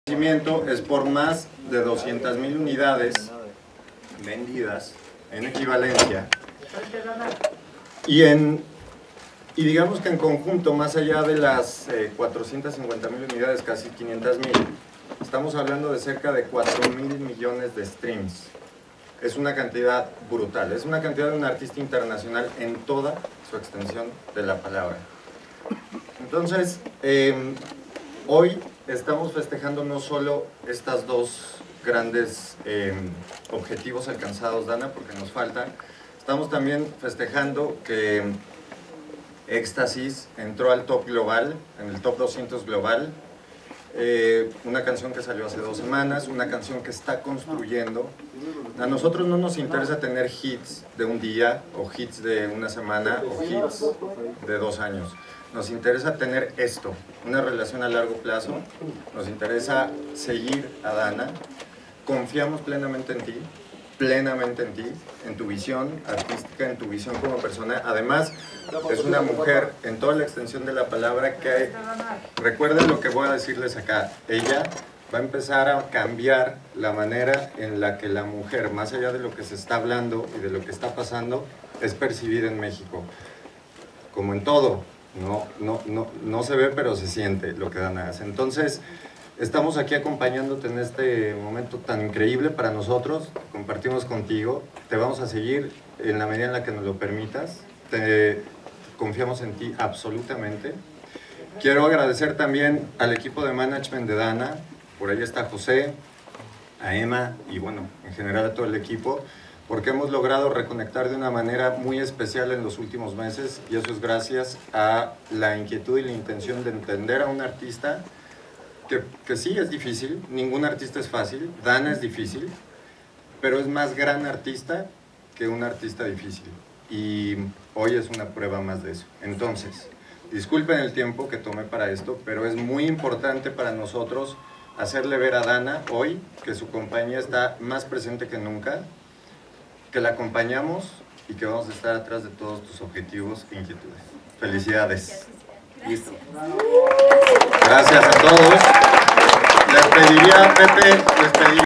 Es por más de 200,000 unidades vendidas en equivalencia y digamos que en conjunto, más allá de las 450,000 unidades, casi 500,000, estamos hablando de cerca de 4,000 millones de streams. Es una cantidad brutal, es una cantidad de un artista internacional en toda su extensión de la palabra. Entonces, hoy estamos festejando no solo estos dos grandes objetivos alcanzados, Dana, porque nos faltan. Estamos también festejando que Éxtasis entró al top global, en el top 200 global. Una canción que salió hace 2 semanas, una canción que está construyendo. A nosotros no nos interesa tener hits de un día, o hits de una semana, o hits de 2 años. Nos interesa tener esto, una relación a largo plazo. Nos interesa seguir a Dana. Confiamos plenamente en ti, en tu visión artística, en tu visión como persona. Además, es una mujer en toda la extensión de la palabra que, recuerden lo que voy a decirles acá, ella va a empezar a cambiar la manera en la que la mujer, más allá de lo que se está hablando y de lo que está pasando, es percibida en México. Como en todo, no se ve, pero se siente lo que Dana hace. Entonces, estamos aquí acompañándote en este momento tan increíble para nosotros, compartimos contigo, te vamos a seguir en la medida en la que nos lo permitas, confiamos en ti absolutamente. Quiero agradecer también al equipo de management de Dana, por ahí está José, a Emma y bueno, en general a todo el equipo, porque hemos logrado reconectar de una manera muy especial en los últimos meses, y eso es gracias a la inquietud y la intención de entender a un artista que sí es difícil, ningún artista es fácil, Dana es difícil, pero es más gran artista que un artista difícil, y hoy es una prueba más de eso. Entonces, disculpen el tiempo que tomé para esto, pero es muy importante para nosotros hacerle ver a Dana hoy que su compañía está más presente que nunca, que la acompañamos y que vamos a estar atrás de todos tus objetivos e inquietudes. Felicidades. Listo. Gracias a todos. Les pediría, Pepe,